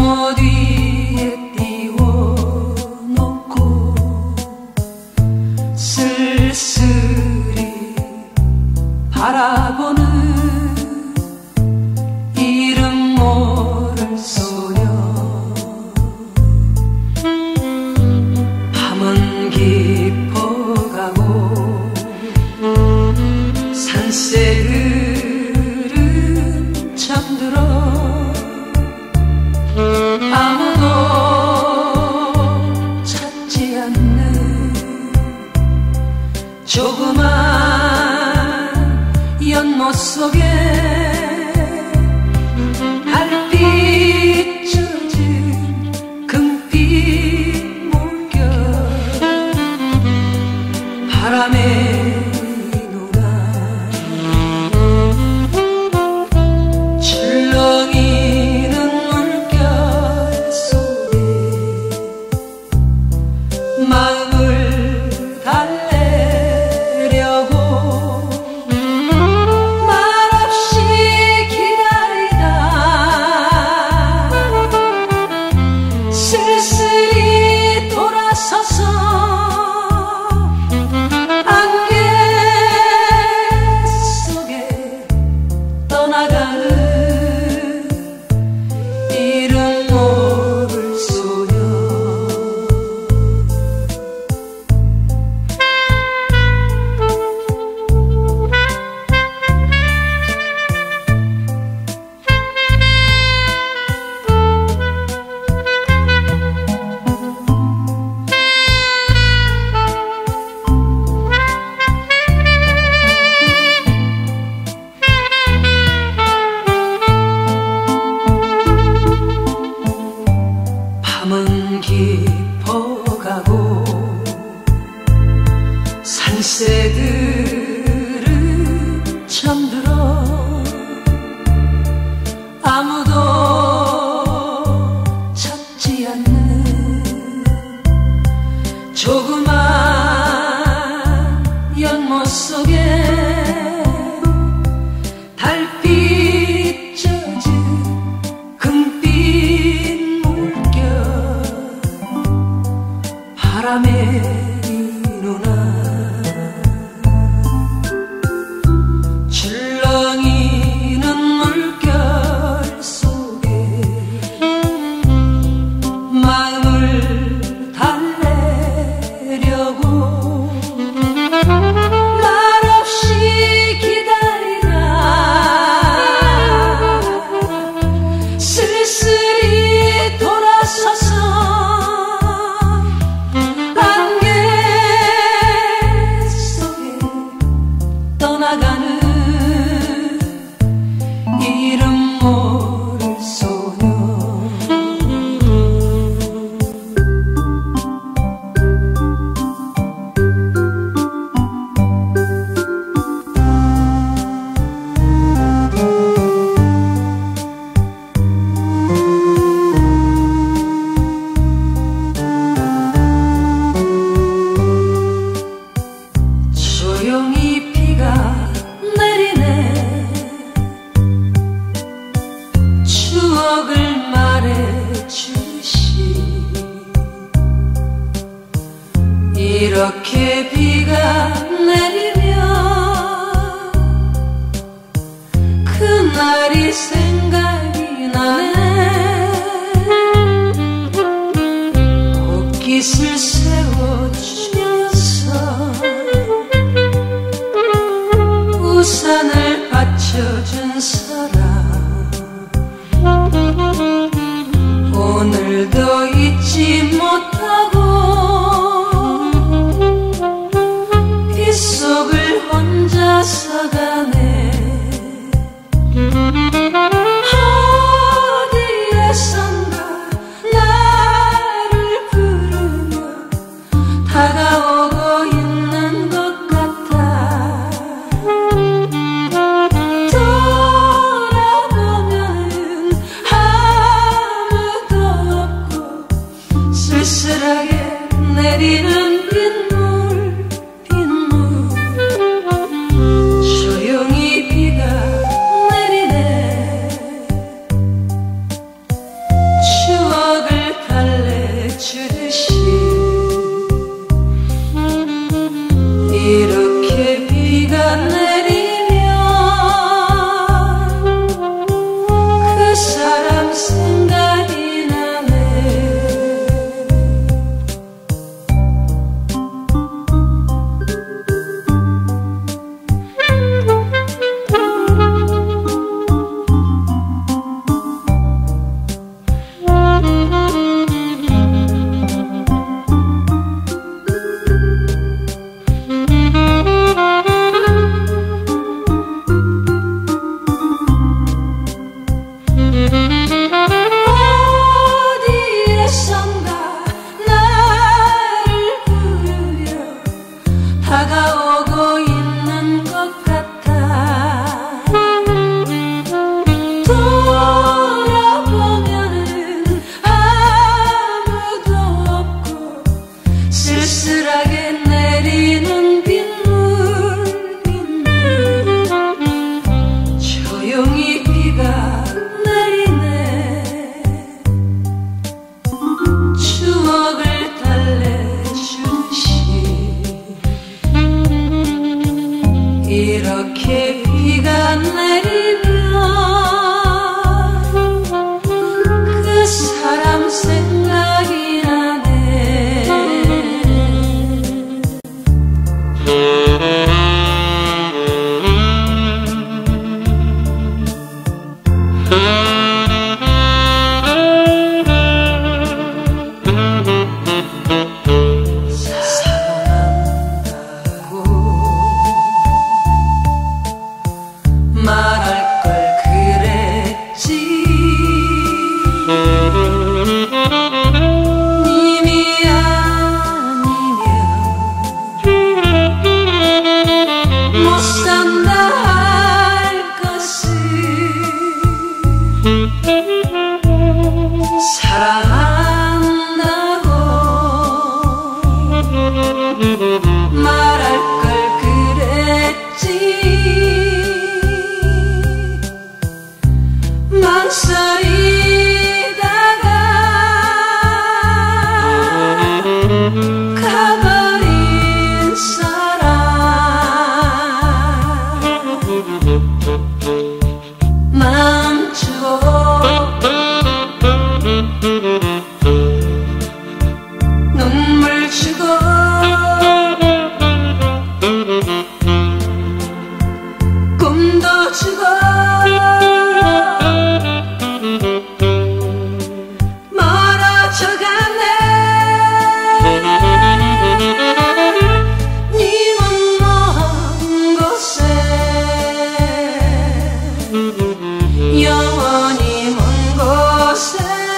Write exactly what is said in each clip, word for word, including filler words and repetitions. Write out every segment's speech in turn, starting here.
잠옷 위에 띄워놓고 쓸쓸히 바라보는 이름 모를 소녀. 밤은 깊어가고 산새들은 잠들어 아무도 찾지 않는 조그만 연못 속에 달빛 젖은 금빛 물결 바람에 마음을 달래려고 말없이 기다리다 쓸쓸히 돌아서서 안개 속에 떠나가는 이름 모를 소녀. 밤은 깊어가고 산새들은 잠들어 아무도 찾지 않는 조그만 연못 속에 달빛 젖은 금빛 바람에 누나 출렁이는 물결 속에 마음을 달래려고 말없이 기다리다 쓸쓸히 돌아서서 떠나가는 이름 모를 소녀. 조용히 비가 내리네. 추억을 말해주시. 이렇게 비가 내리면 그날이 생각이 나네. 옷깃을 세워주면서 우산을 받쳐준 사람 오늘도 잊지 못하고 빗속을 혼자서 가네. 달래주듯이 이렇게 비가 내리면 그 사람 생각이 나네. 어디에선가 나를 부르며 다가오고 있는 것 같아. 돌아보면은 아무도 없고 쓸쓸하게 내리는 빗물 빗물 조용히 비가 추억을 달래주듯이 이렇게 비가 내리면 그 사람 생각이 나네. 말할 걸 그랬지. 님이 아니면 못 산다 할 것을 사랑한다고 말할 걸 그랬지. 망설이다가 가버린 사람 마음 주고 눈물 주고 꿈도 주고 멀어져가네. 님은 먼 곳에 영원히 먼 곳에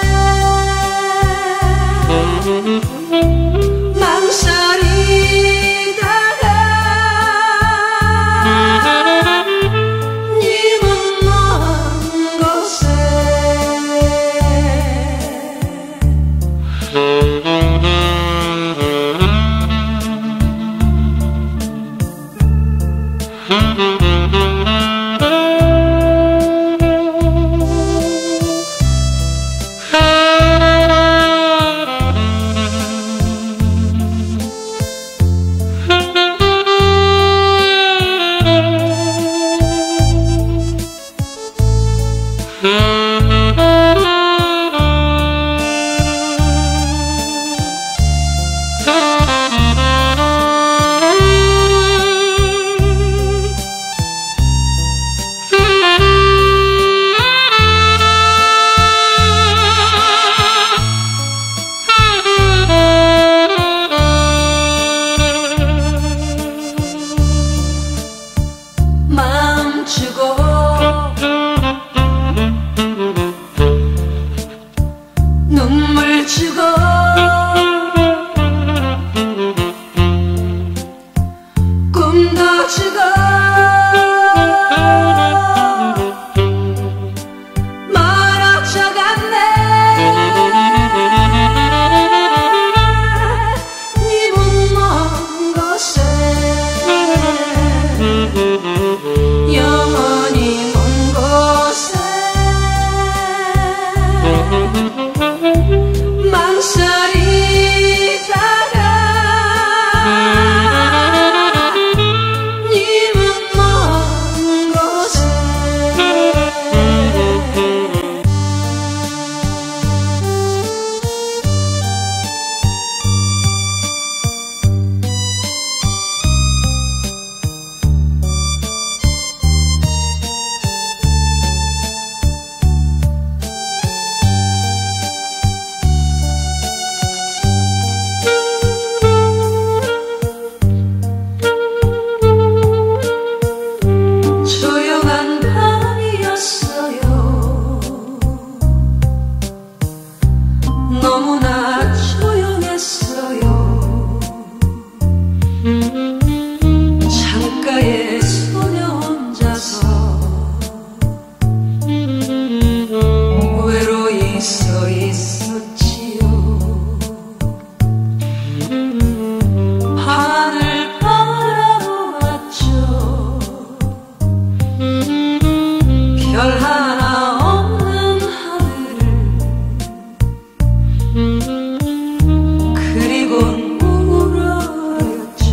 망설이다가 님은 먼 곳에 마음 주고 눈물 주고 꿈도 주고 멀어져갔네. 님은 먼 곳에 영원히 먼 곳에 망설 너무나 조용했어요. 창가에 소녀 혼자서 외로이 서 있었지요. 하늘 바라보았죠. 별 하나 없는 하늘을. 그리곤 울어버렸죠.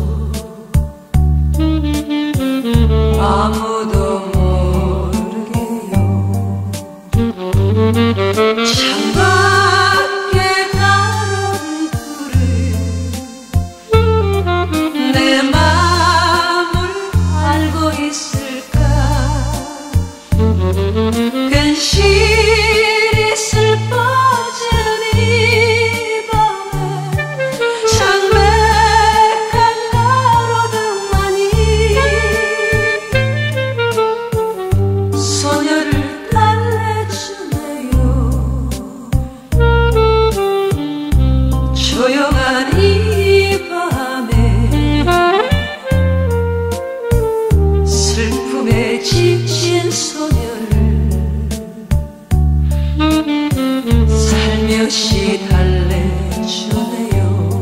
아무도 모르게요. 창밖에 가로등 불을 내 맘을 알고 있을까. 괜시리 슬퍼지는 이 밤에 창백한 가로등만이 소녀를 달래주네요. 조용한 이 밤에 슬픔에 지친 소녀를 살며시 달래주네요.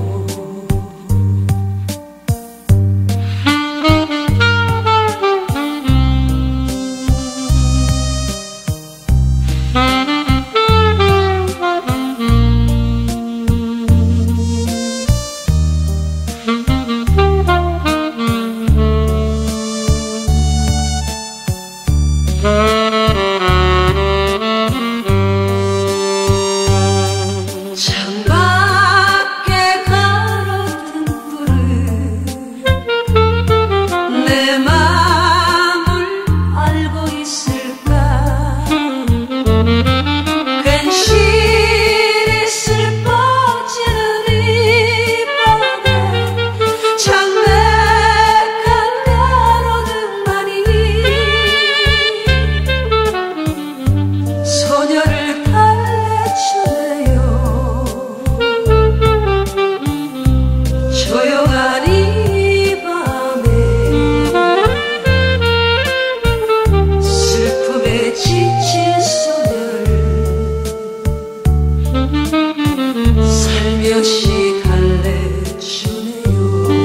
창밖에 가로등 불을 내 맘을 알고 있을까. 괜시리 슬퍼지는 이 밤에 창백한 가로등만이 소녀를 달래주네요. 조용한 이 밤에 슬픔에 지친 소녀를 살며시 달래주네요.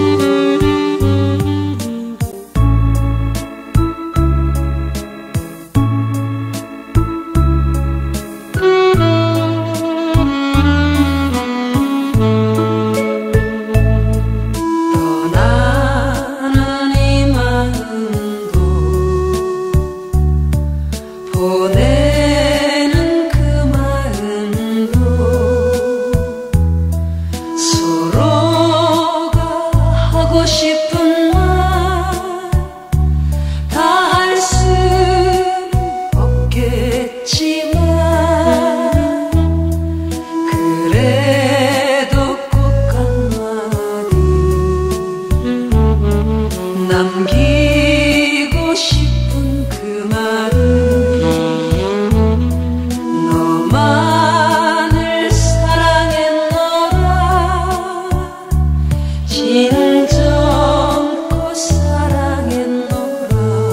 떠나는 이 마음도 보내는 그 마음도 서로가 하고 싶은 말 다 할 수는 없겠지만 그래도 꼭 한마디 남기고 싶은 그 말은 너만을 사랑했노라. 진정코 사랑했노라.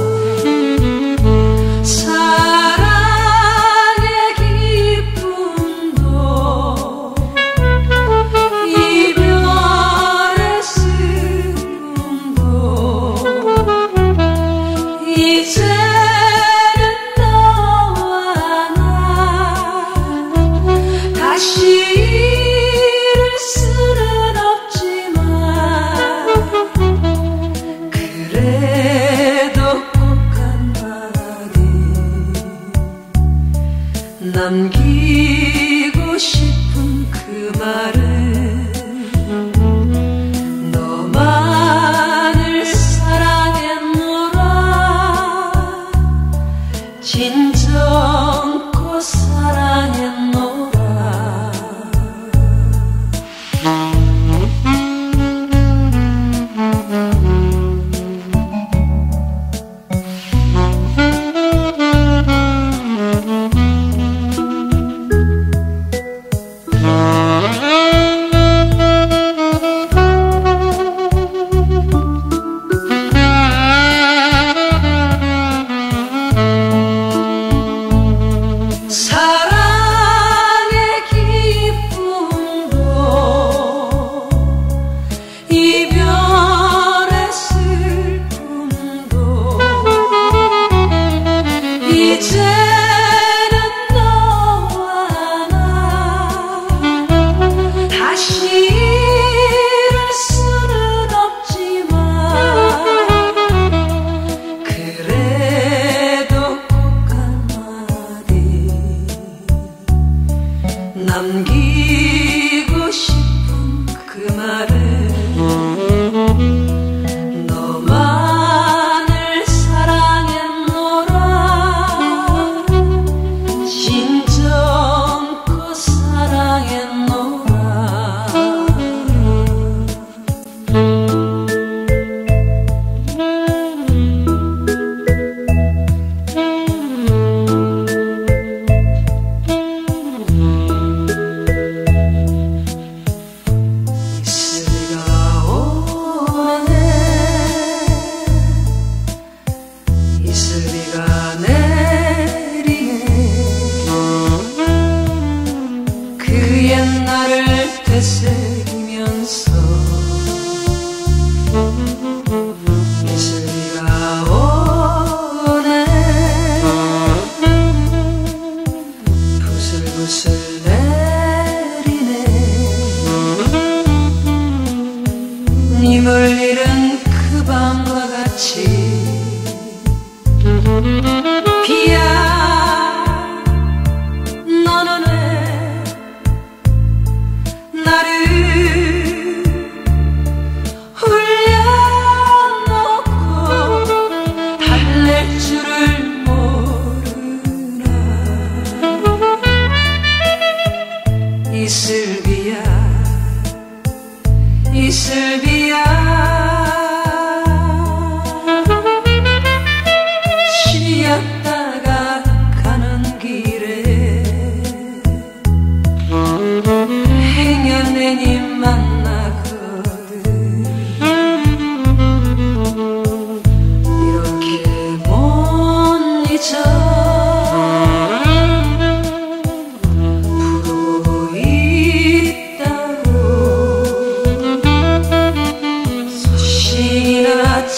사랑의 기쁨도 이별의 슬픔도 이제는 너와 나 다시 일을 수는 없지만 그래도 꼭 한마디 남기고 싶은 그 말은 너만을 사랑했노라. 진정코 사랑했노라. 버리고 싶은 그 말을 너만을 사랑했노라 진정껏 사랑했노라 옛날을 되새기면서 이슬비가 오네 부슬부슬 내리네 님을 잃은 그 밤과 같이 비야 너는 왜 나를 흘려놓고 달랠 줄을 모르나 이슬비야 이슬비야 쉬었다가 가는 길에 행여내님 만나거든 이렇게 못 잊어 부르고 있다고 소식이나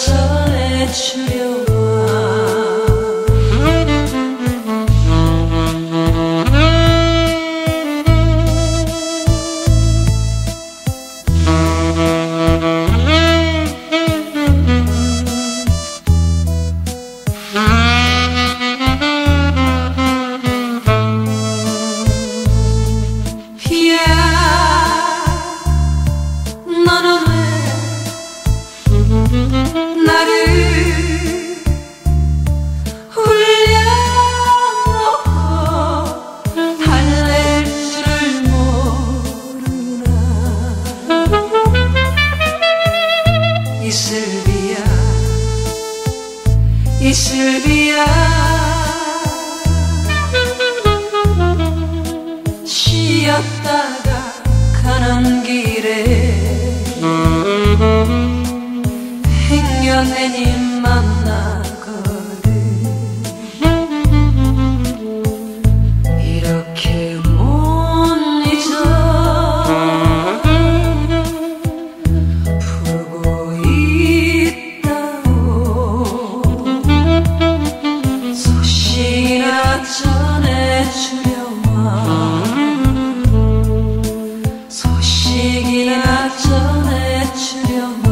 전해주려고 나를 흘려놓고 달랠 줄을 모르나 이슬비야 이슬비야 쉬었다가 가는 길에 행여내님 만나거든 이렇게 못 잊어 부르고 있다고 소식이나 전해주려마 소식이나 전해주려마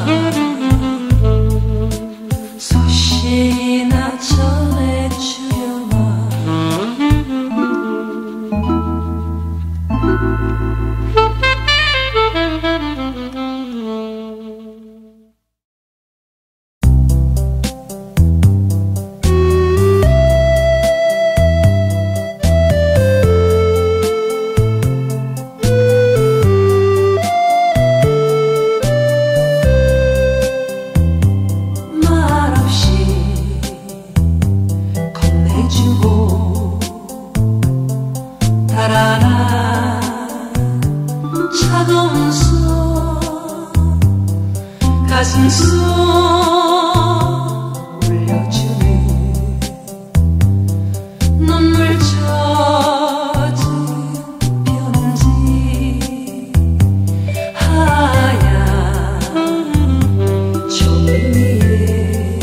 소식이나 전해주려마 달아나 차가운 손 가슴 속 올려주네 눈물 젖은 편지 하얀 종이 위에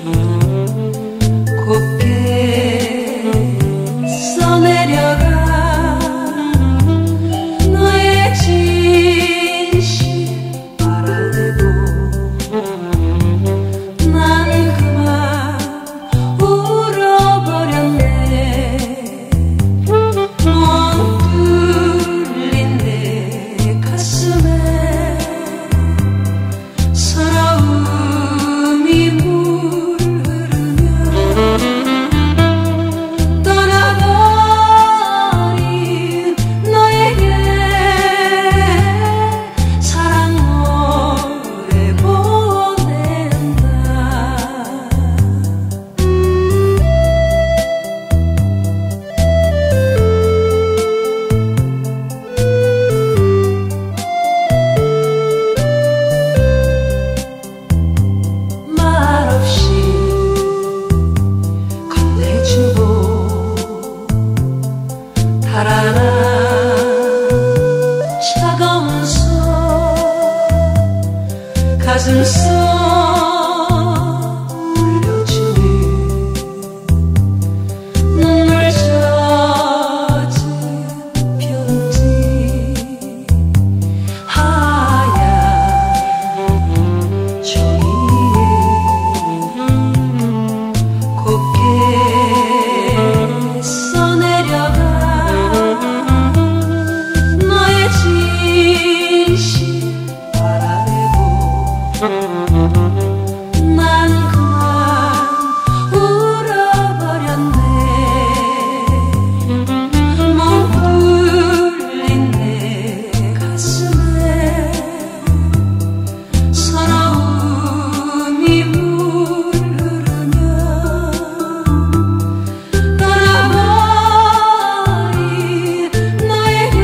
곱게 써내려가 진실 알아내고 가슴속 울려주는 눈물 젖은 편지 하얀 종이에 곱게 써내려가 너의 진실 알아내고 난 그만 울어버렸네. 멍뚫린 내 가슴에 서러움이 물흐르며 떠나버린 너에게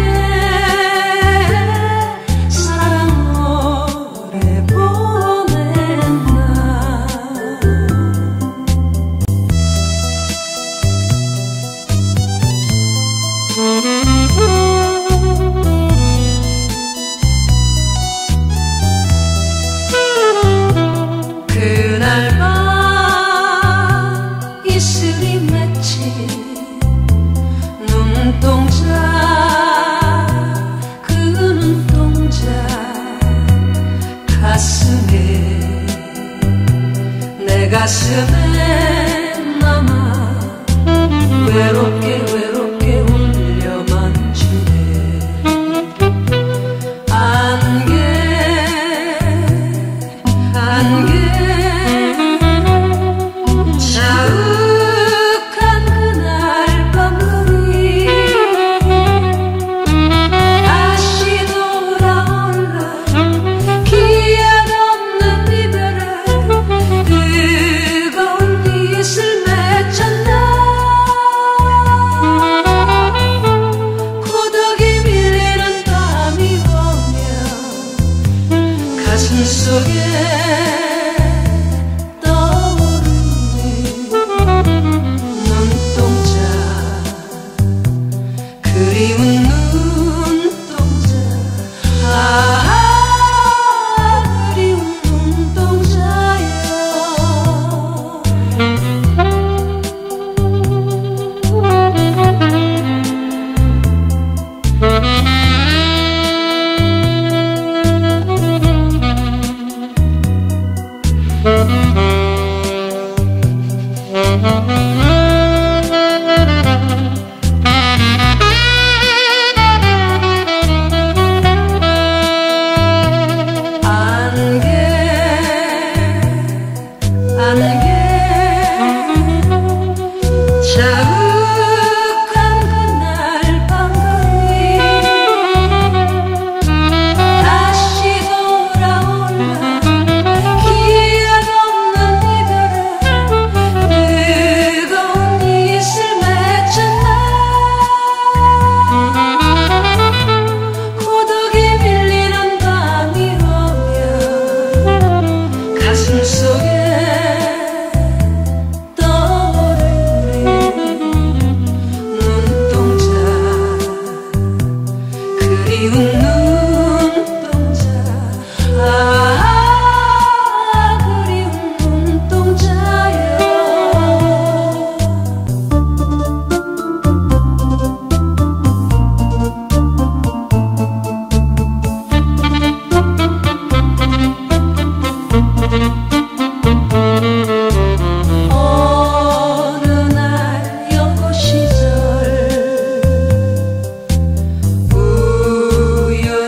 사랑 노래 보낸다. 그날 밤 이슬이 맺힌 눈동자 그 눈동자 가슴에 내 가슴에 남아 외롭게 외롭게 울려만 주네. 안개 안개 자욱한 그날 밤거리 다시 돌아올라 기약 없는 이별에 뜨거운 이슬 맺혔나. 고독이 밀리는 밤이 오면 가슴 속에 떠오르는 눈동자 그리운 눈동자 아 그리운 눈동자야. 안개 안개 자욱한 그날 밤거리 다시 돌아올라 기약 없는 이별에 뜨거운 이슬 맺혔나. 고독이 밀리는 밤이 오면 가슴 속에 떠오르는 눈동자 그리운 눈동자 아 그리운 눈동자야. 어느 날 연고 시절 우연히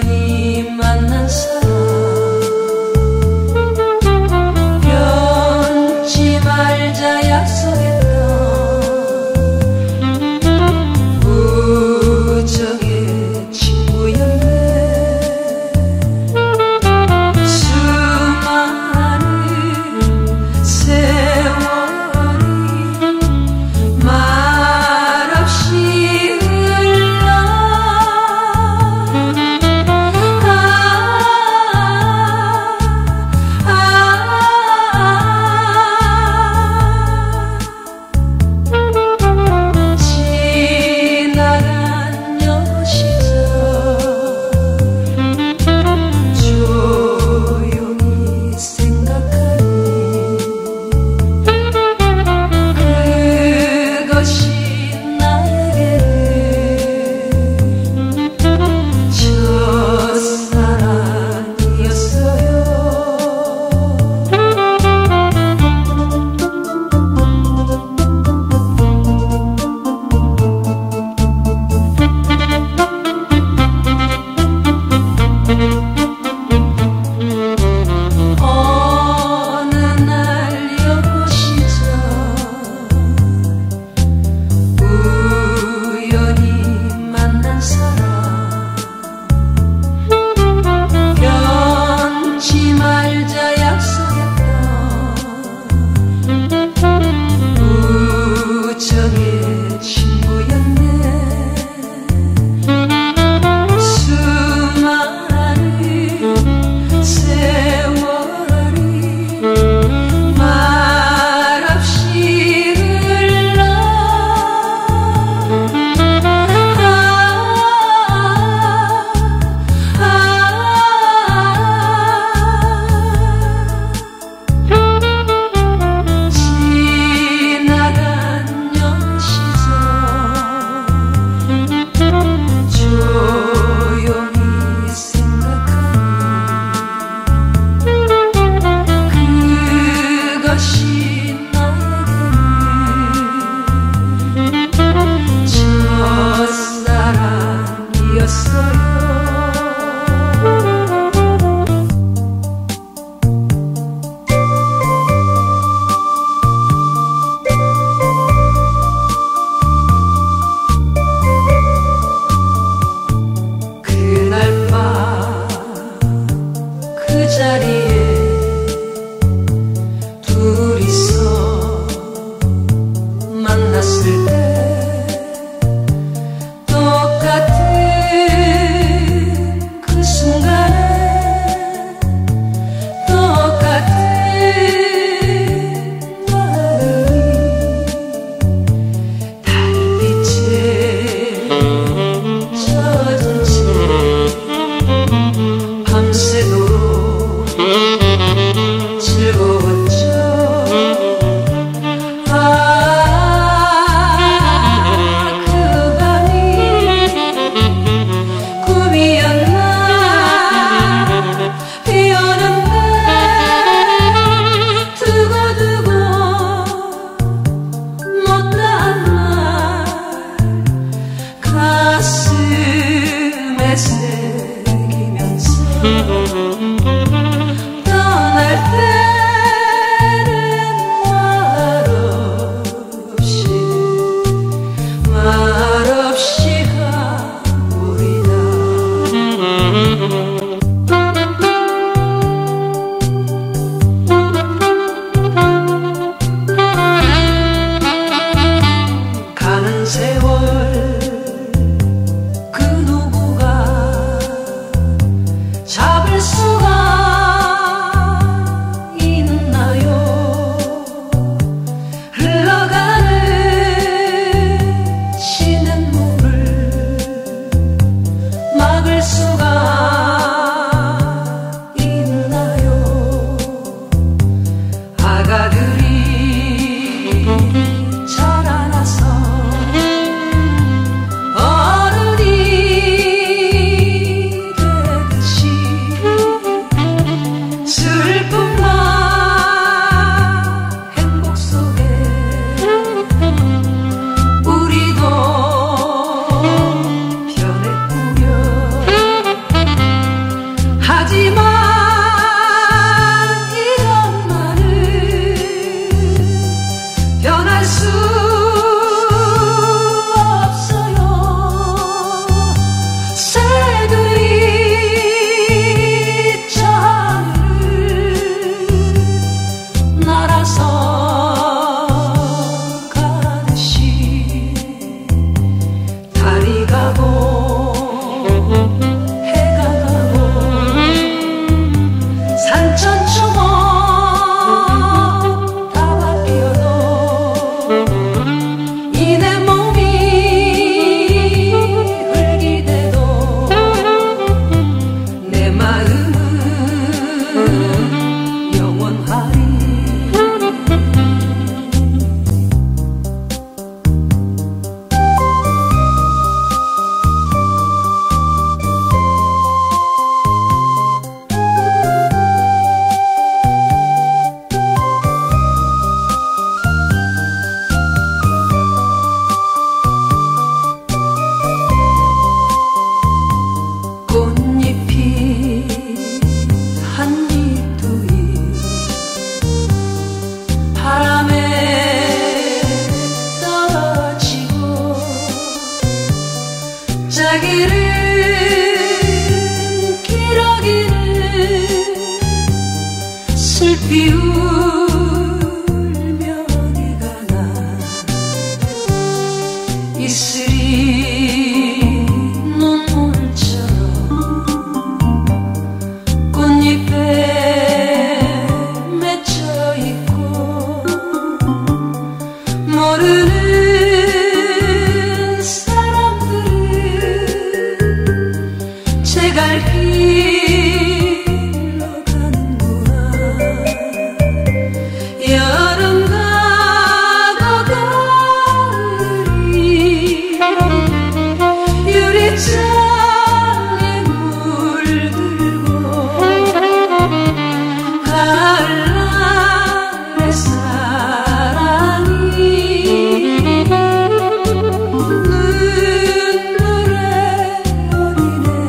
눈물의 어린애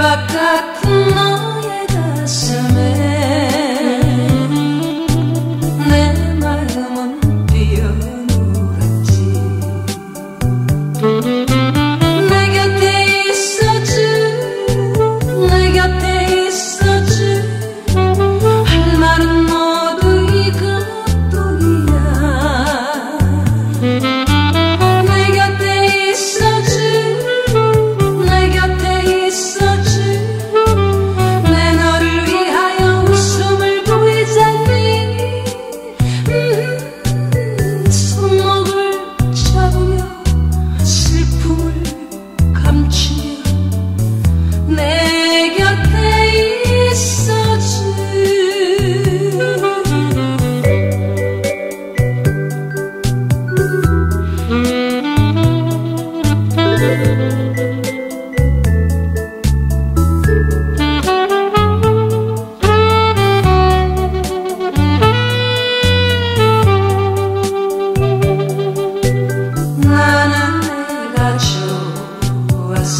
풀밭 같은 너의 가슴에 내 마음은 뛰어놀았지. 내 곁에 있어주, 내 곁에 있어주. 할 말은 모두 이것뿐이야. 내 곁에 있어주, 내 곁에 있어주. 내 너를 위하여 웃음을 보이자니. 음, 손목을 잡으며 슬픔을 감추며 내 곁에 있어주. 나는 내가 좋았어.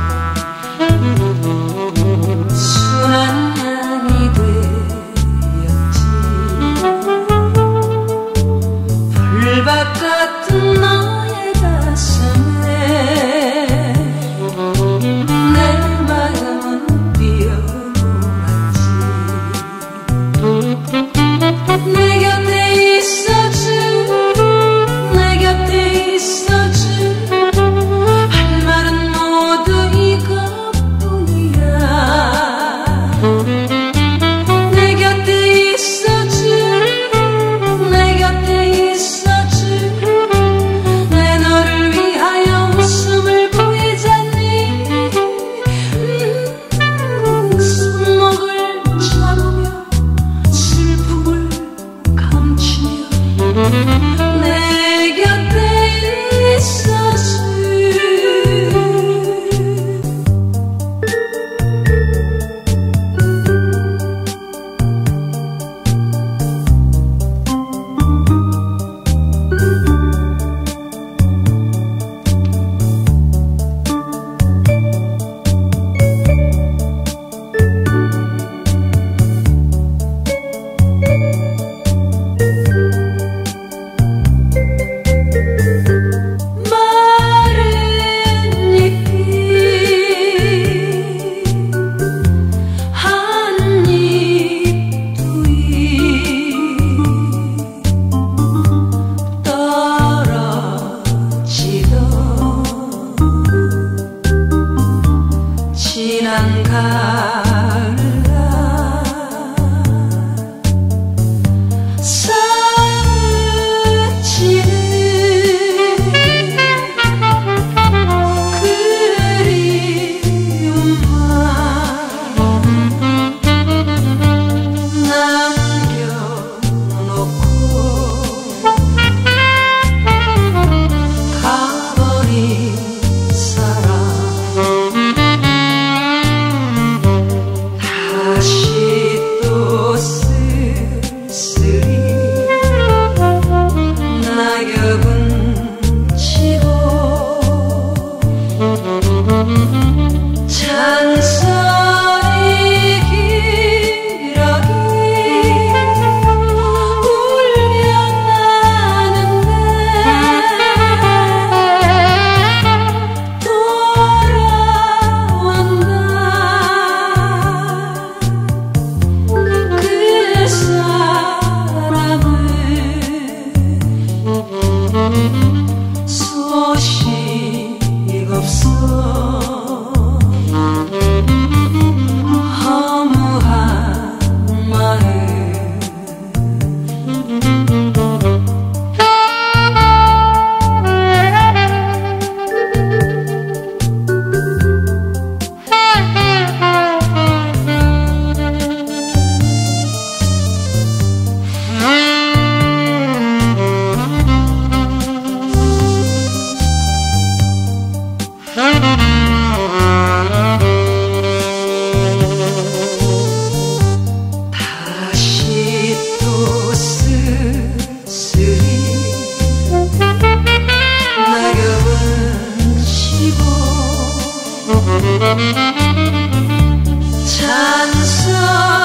순한 양이 되었지. 풀밭 같은 너의 가슴에 내 마음은 뛰어놀았지. 내 곁에 있어주, 내 곁에 있어주. 할 말은 모두 이것뿐이야. 내 곁에 있어주, 내 곁에 있어주. 내 너를 위하여 웃음을 보이자니. 음, 손목을 잡으며 슬픔을 감추며 내 곁에 있어주. 마른 잎이 한 입, 두 입 떨어지던 지난 가을날 사무치는 그리움만 남겨놓고 가버린 사람. 다시 또 쓸쓸히 낙엽은 지고 잔소리 기러기 울려나는데 돌아온다. 그 사람을 소식 없어. 허무한 마음. 낙엽은 지고 산속